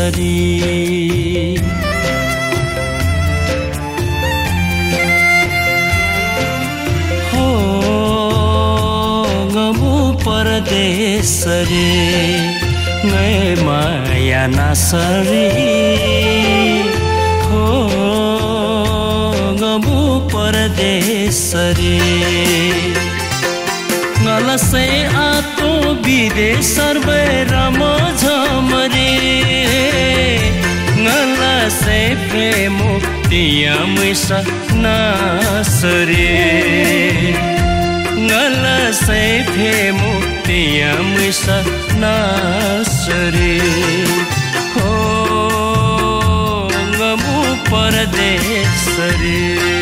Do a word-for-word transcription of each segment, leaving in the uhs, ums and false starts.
परदेशरी हो गमु परदेशरी गए माया नासरी हो गमु परदेशरी गलसे आतो विदेश सर्वे रम झमरे गलसे प्रेम मुक्तियमस नासरे गलसे प्रेम मुक्तियमस नासरे हो गमु परदेशरी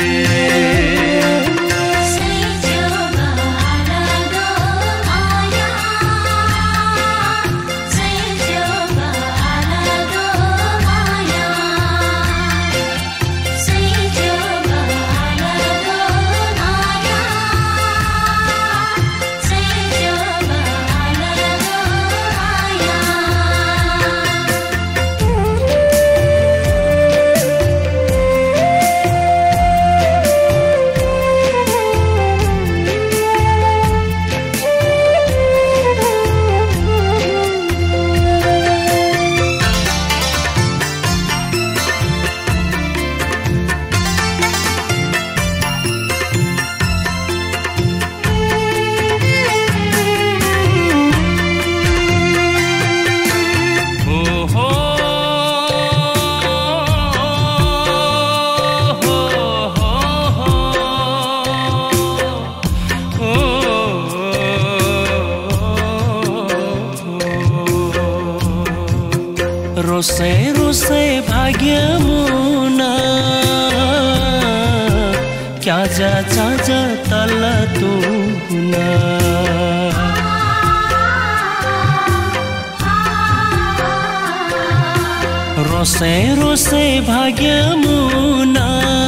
रोसे रोसे भाग्य मुना क्या जा चाचा तल तुना रोसे रोसे भाग्य मुना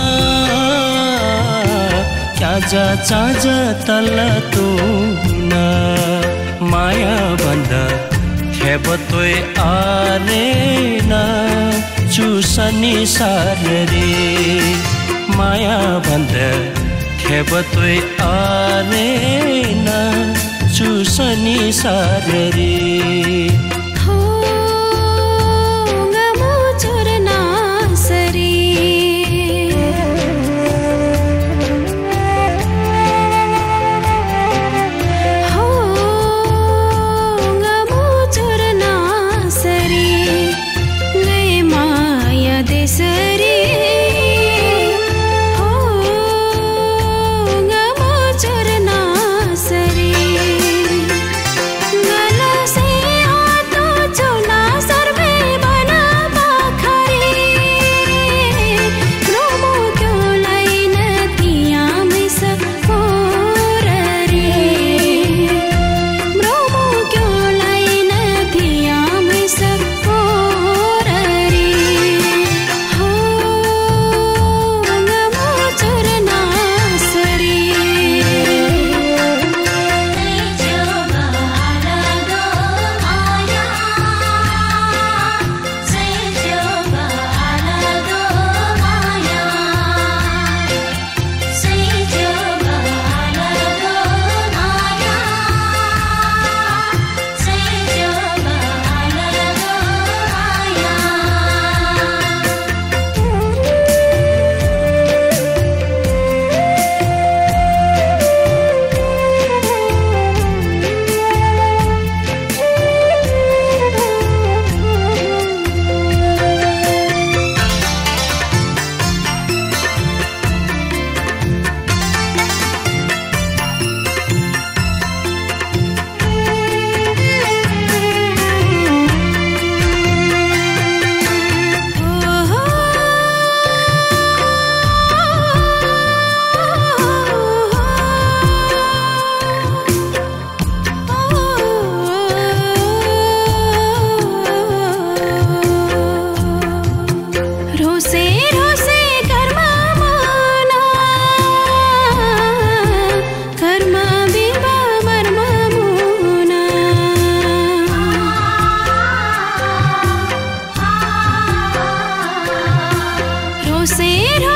क्या जा चाचा तल तुना माया बंदा खेबतोय आरेना चुसनी सारे माया बंद खेबतोय आरेना चुसनी सारे हो गमु चोरना सरी सरी हो गमु चोरना सरी गलसे आतो से